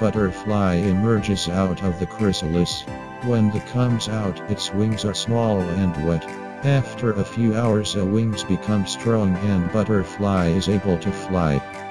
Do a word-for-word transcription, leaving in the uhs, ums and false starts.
butterfly emerges out of the chrysalis. When it comes out, its wings are small and wet. After a few hours, the wings become strong and butterfly is able to fly.